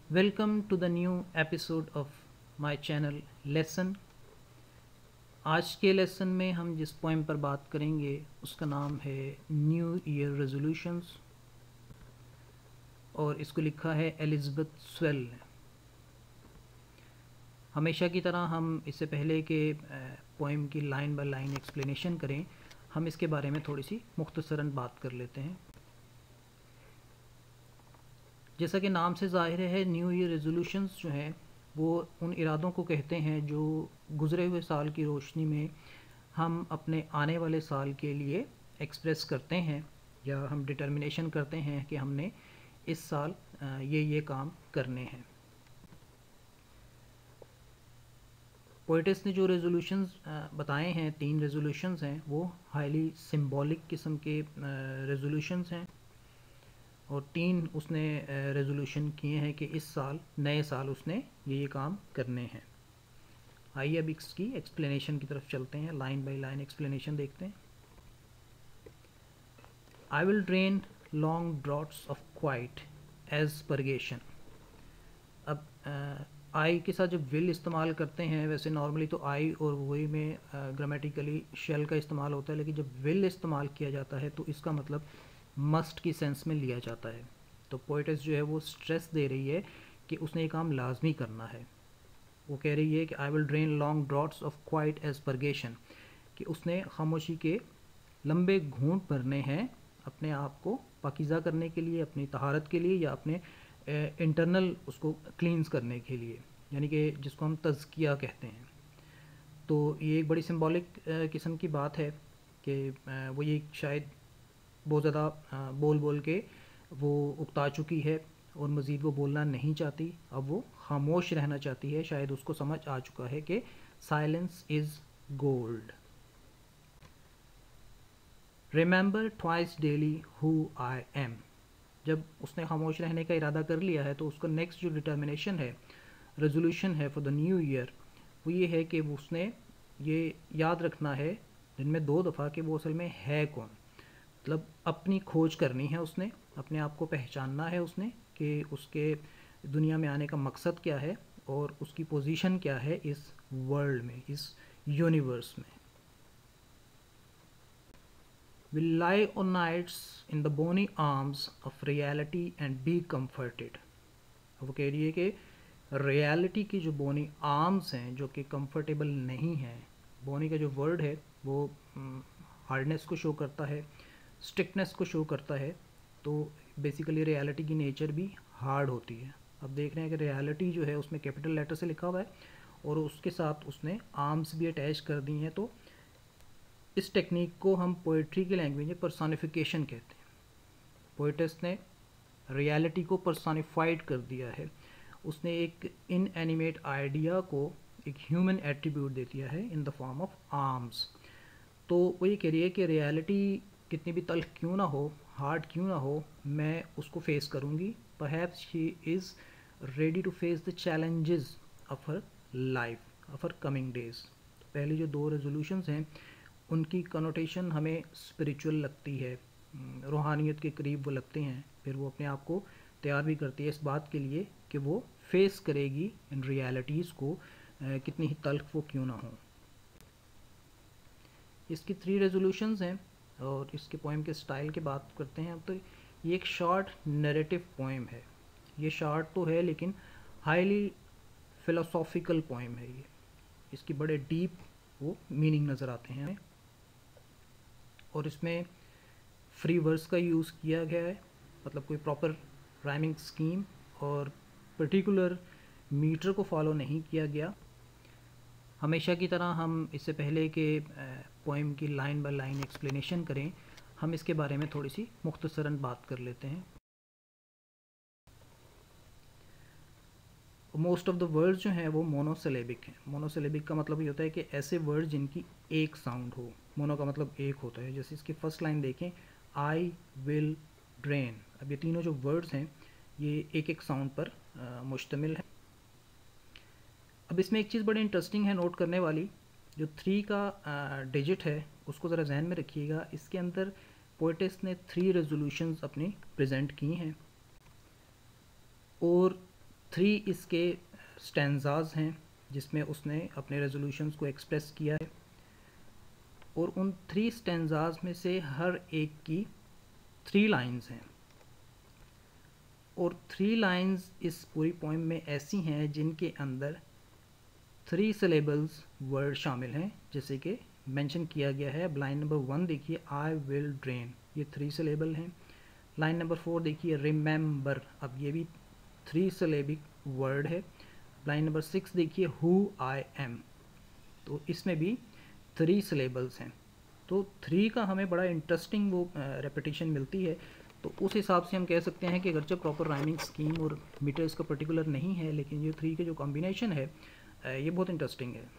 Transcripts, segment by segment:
Welcome to the new episode of my channel lesson. आज के lesson में हम जिस पोएम पर बात करेंगे उसका नाम है न्यू ईयर रेजोल्यूशंस और इसको लिखा है एलिज़ाबेथ स्वेल ने। हमेशा की तरह हम इससे पहले के पोएम की लाइन बाय लाइन एक्सप्लेनेशन करें, हम इसके बारे में थोड़ी सी मुख्तसरन बात कर लेते हैं। जैसा कि नाम से ज़ाहिर है, न्यू ईयर रेजोल्यूशंस जो हैं वो उन इरादों को कहते हैं जो गुज़रे हुए साल की रोशनी में हम अपने आने वाले साल के लिए एक्सप्रेस करते हैं या हम डिटर्मिनेशन करते हैं कि हमने इस साल ये काम करने हैं। पोइटिस ने जो रेजोल्यूशंस बताए हैं, 3 रेजोल्यूशंस हैं, वो हाईली सिंबॉलिक किस्म के रेजोल्यूशंस हैं और 3 उसने रेजोल्यूशन किए हैं कि इस साल नए साल उसने ये काम करने हैं। आइए अब इसकी एक्सप्लेनेशन की तरफ चलते हैं, लाइन बाय लाइन एक्सप्लेनेशन देखते हैं। I will drain long draughts of quiet as purgation. अब आई के साथ जब विल इस्तेमाल करते हैं, वैसे नॉर्मली तो आई और वही में ग्रामेटिकली शेल का इस्तेमाल होता है, लेकिन जब विल इस्तेमाल किया जाता है तो इसका मतलब मस्ट की सेंस में लिया जाता है। तो पोइटिस जो है वो स्ट्रेस दे रही है कि उसने ये काम लाजमी करना है। वो कह रही है कि I will drain long draughts of quiet as purgation, कि उसने खामोशी के लंबे घूंट भरने हैं अपने आप को पाकीज़ा करने के लिए, अपनी तहारत के लिए या अपने इंटरनल उसको क्लींस करने के लिए, यानी कि जिसको हम तज़किया कहते हैं। तो ये एक बड़ी सिंबॉलिक किस्म की बात है कि वो ये शायद बहुत ज़्यादा बोल बोल के वो उकता चुकी है और मज़ीद वो बोलना नहीं चाहती, अब वो खामोश रहना चाहती है। शायद उसको समझ आ चुका है कि silence is gold. Remember twice daily who I am. जब उसने खामोश रहने का इरादा कर लिया है तो उसका नेक्स्ट जो डिटर्मिनेशन है, रेजोल्यूशन है फॉर द न्यू ईयर, वो ये है कि उसने ये याद रखना है दिन में 2 दफ़ा कि वो असल में है कौन। मतलब अपनी खोज करनी है, उसने अपने आप को पहचानना है उसने कि उसके दुनिया में आने का मकसद क्या है और उसकी पोजीशन क्या है इस वर्ल्ड में, इस यूनिवर्स में। Will lie on nights in the bony arms of reality and be comforted। अब वो कह रही है कि रियलिटी की जो बोनी आर्म्स हैं जो कि कंफर्टेबल नहीं हैं, बोनी का जो वर्ड है वो हार्डनेस को शो करता है, स्ट्रिक्टनेस को शो करता है। तो बेसिकली रियलिटी की नेचर भी हार्ड होती है। अब देख रहे हैं कि रियलिटी जो है उसमें कैपिटल लेटर से लिखा हुआ है और उसके साथ उसने आर्म्स भी अटैच कर दी हैं। तो इस टेक्निक को हम पोइट्री की लैंग्वेज में पर्सोनिफिकेशन कहते हैं। पोइटिस ने रियलिटी को पर्सोनिफाइड कर दिया है, उसने एक इनएनिमेट आइडिया को एक ह्यूमन एट्रीब्यूट दे दिया है in the form of arms. तो वो ये कह रही है कि रियलिटी कितनी भी तल्ख क्यों ना हो, हार्ड क्यों ना हो, मैं उसको फेस करूँगी। Perhaps she is ready to face the challenges of her life, of her coming days. पहली जो 2 रेजोल्यूशंस हैं उनकी कनोटेशन हमें स्पिरिचुअल लगती है, रूहानियत के करीब वो लगते हैं। फिर वो अपने आप को तैयार भी करती है इस बात के लिए कि वो फेस करेगी इन रियलिटीज़ को, कितनी ही तल्ख वो क्यों ना हो। इसकी 3 रेजोल्यूशंस हैं और इसके पोएम के स्टाइल की बात करते हैं। अब तो ये एक शॉर्ट नैरेटिव पोएम है। ये शॉर्ट तो है लेकिन हाईली फ़िलोसॉफ़िकल पोएम है ये। इसकी बड़े डीप वो मीनिंग नज़र आते हैं और इसमें फ्री वर्स का यूज़ किया गया है, मतलब कोई प्रॉपर राइमिंग स्कीम और पर्टिकुलर मीटर को फॉलो नहीं किया गया। हमेशा की तरह हम इससे पहले के पोएम की लाइन बाय लाइन एक्सप्लेनेशन करें, हम इसके बारे में थोड़ी सी मुख्तसरन बात कर लेते हैं। मोस्ट ऑफ द वर्ड्स जो हैं वो मोनोसिलेबिक हैं। मोनोसिलेबिक का मतलब ये होता है कि ऐसे वर्ड जिनकी एक साउंड हो। मोनो का मतलब एक होता है। जैसे इसकी फर्स्ट लाइन देखें, आई विल ड्रेन। अब ये तीनों जो वर्ड्स हैं ये एक एक साउंड पर मुश्तमिल है। अब इसमें एक चीज़ बड़ी इंटरेस्टिंग है नोट करने वाली, जो 3 का डिजिट है उसको ज़रा जहन में रखिएगा। इसके अंदर पोइटिस ने 3 रेजोल्यूशंस अपनी प्रेजेंट की हैं और 3 इसके स्टैंजाज हैं जिसमें उसने अपने रेजोल्यूशंस को एक्सप्रेस किया है, और उन 3 स्टैंजाज में से हर एक की 3 लाइंस हैं, और 3 लाइंस इस पूरी पोएम में ऐसी हैं जिनके अंदर 3 सिलेबल्स वर्ड शामिल हैं, जैसे कि मेंशन किया गया है। अब लाइन नंबर 1 देखिए, आई विल ड्रेन, ये 3 सिलेबल हैं। लाइन नंबर 4 देखिए, रिमेंबर, अब ये भी 3 सिलेबिक वर्ड है। लाइन नंबर 6 देखिए, हु आई एम, तो इसमें भी 3 सिलेबल्स हैं। तो 3 का हमें बड़ा इंटरेस्टिंग वो रेपिटेशन मिलती है। तो उस हिसाब से हम कह सकते हैं कि अगरचे प्रॉपर राइमिंग स्कीम और मीटर इसका पर्टिकुलर नहीं है, लेकिन ये 3 के जो कॉम्बिनेशन है ये बहुत इंटरेस्टिंग है।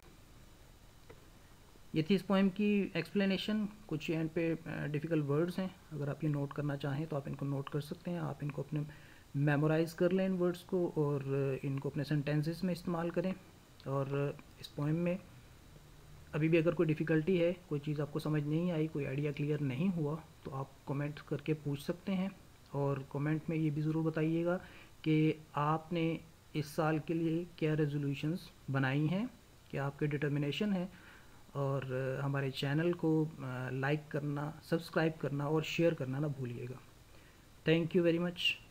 ये थी इस पोएम की एक्सप्लेनेशन। कुछ एंड पे डिफ़िकल्ट वर्ड्स हैं, अगर आप ये नोट करना चाहें तो आप इनको नोट कर सकते हैं। आप इनको अपने मेमोराइज़ कर लें इन वर्ड्स को, और इनको अपने सेंटेंसेस में इस्तेमाल करें। और इस पोएम में अभी भी अगर कोई डिफ़िकल्टी है, कोई चीज़ आपको समझ नहीं आई, कोई आइडिया क्लियर नहीं हुआ, तो आप कमेंट करके पूछ सकते हैं। और कमेंट में ये भी ज़रूर बताइएगा कि आपने इस साल के लिए क्या रेजोल्यूशंस बनाई हैं, क्या आपके डिटर्मिनेशन है। और हमारे चैनल को लाइक करना, सब्सक्राइब करना और शेयर करना ना भूलिएगा। Thank you very much.